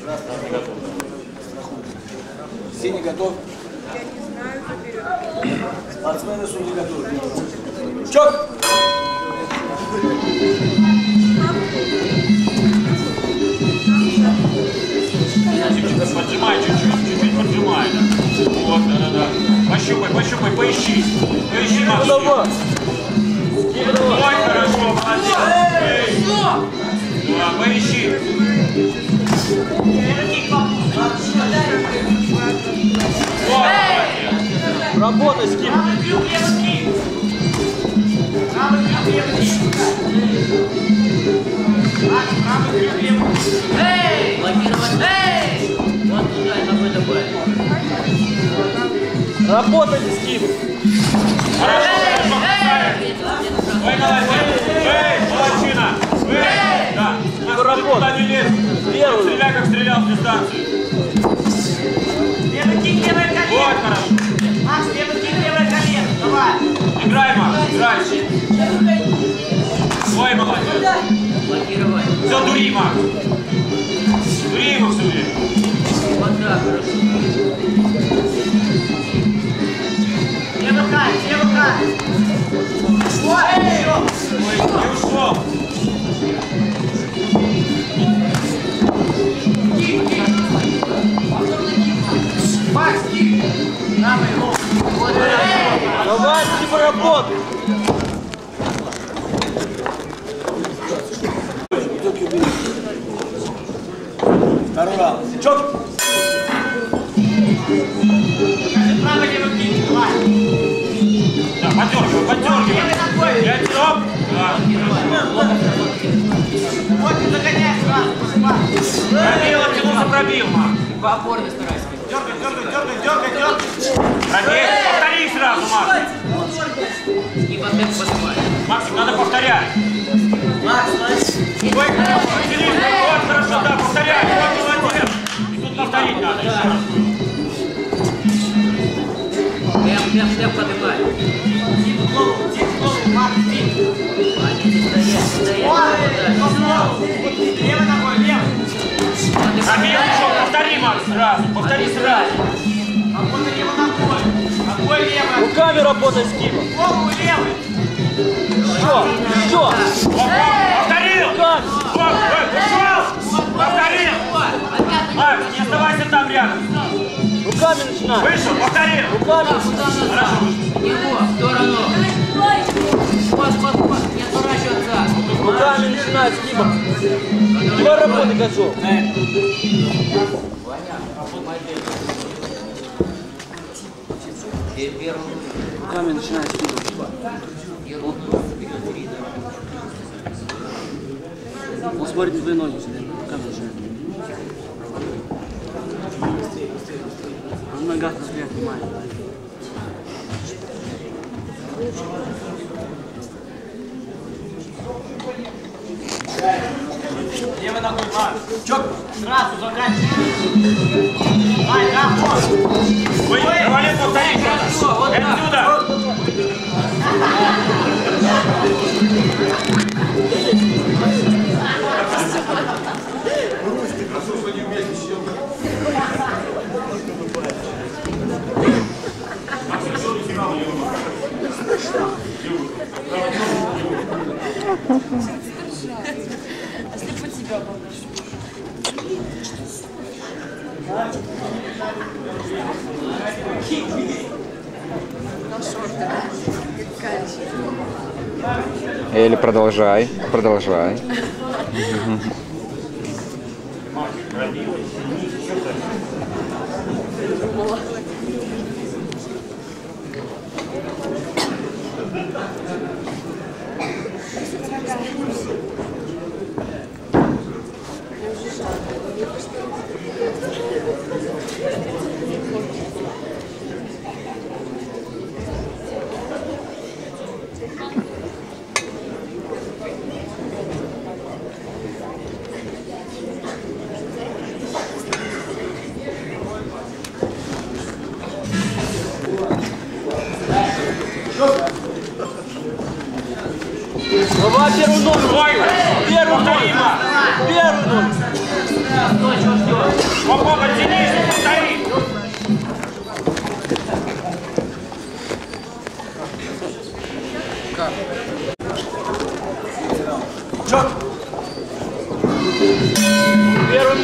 Синий готов? Я не знаю, заберет. Спортсмены судьи готовы. Чок! Поджимай чуть-чуть поджимай. Вот, да. Пощупай, поищи. Поищи, Макс. Ой, хорошо, молодец. Да, поищи. Вот, работай с кем? Эй! Блокировать! Эй! Вот туда, какой-то бой. Работайте с кем? хорошо. Ой, молодец. Эй, молодчина. Эй, да. Туда не лезь. Стреляй, как стрелял в дистанцию. Левый кик, левое колено. Вот, хорошо. Макс, левый кик, левое колено. Давай. Играй, Макс, играй. Ой, молодец. Блокировать. Все, дури, Макс. Дури его все время. Вот так, хорошо. Левый кайф, левый кайф. Ой, Ой, не ушел. кик, кик. Макс, кик. Давай, ну. Вот, Давай, типа работай. Второй раунд. Чок! правый левый кик, давай. Да, подергивай. Я оп. Да. Вот, ты загоняй сразу, посыпай. Пробил, оттянулся, пробил, Макс. По опорной старайся. Дергай. Пробей. Повтори сразу, Макс. И по темпу посыпай. Максик, надо повторять. Ой, хорошо, Филипп, вот, хорошо, да, повторяй. Вот, молодец. И тут повторить надо. Еще раз. Темп поднимай. Тип в голову, Макс, тип. Они не стоять. Левой ногой, левой. Пробил еще, повтори, Макс, сразу. Повтори сразу. Работай левой ногой. Ногой левой. Руками работай с кем? Голову левой. Еще. Повторил. Руками. Ушел. Повторил. Макс, не оставайся там рядом. Руками начинай. Вышел, повторил. Руками. Хорошо. Его, в сторону. Вот, не отворачиваться. Руками начинай с кем? Давай работай, Гачев. Руками начинай с кем? Он смотрит на твои ноги сюда. Руками начинай. Он ногах на взгляд внимает. Левой ногой, Макс. Чок. Сразу заканчивай. Давай, да, вот. Ой, Ромалин, повтори. Отсюда. Если по тебя попрошу. Или продолжай. Давай первую ногу. Ой, Первую ногу. повтори, Макс. Первую ногу. Стой, что ждешь?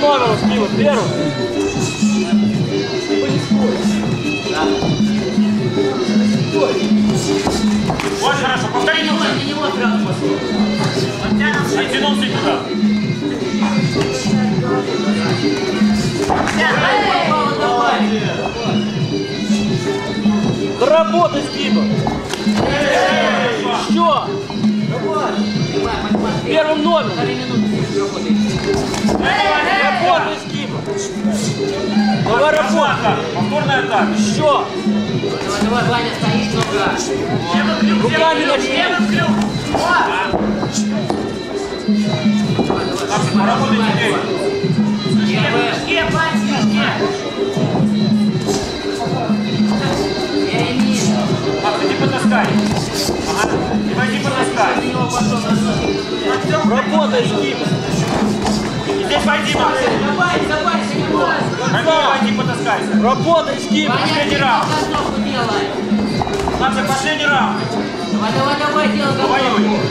номером скинуть, первым. Очень хорошо, повтори На уже. него сразу пошел. Оттянулся и туда. Давай. Доработай сгибом. Еще. Первым номером. 3 минуты работает. Работай сгибом. Давай работай. Атака, повторная атака. Еще. Давай, Ваня, стоишь, нога. Руками начни. Работай теперь. Макс, иди потаскай. Ага, иди потаскай. Работай сгибом. Здесь пойди, Макс. Пойди потаскайся. Работай сгибом. Последний раунд. Макс, последний раунд. Давай, делай Воюй.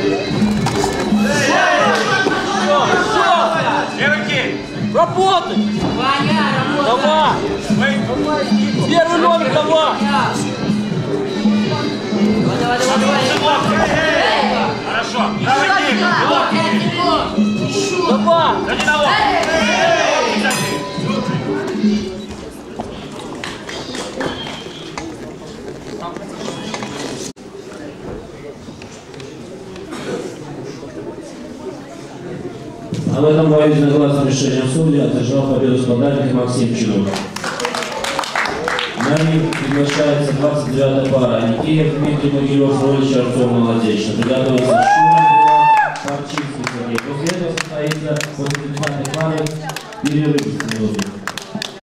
Левый кик. Работай. Ваня, работай. Давай. Вы. Первый номер давай. Давай. Хорошо. Правый кик. Давай. Дайте на лоб. А в этом бою единогласным решением судьи одержал победу спортсмен Максим Чудов. На них приглашается 29-я пара Никеев, Дмитрий Могилев, Ролич, Артем Молодечно. Приготовился Шурин, Парчинский Сергей. После этого состоится после 30-й пары перерыв с минуты.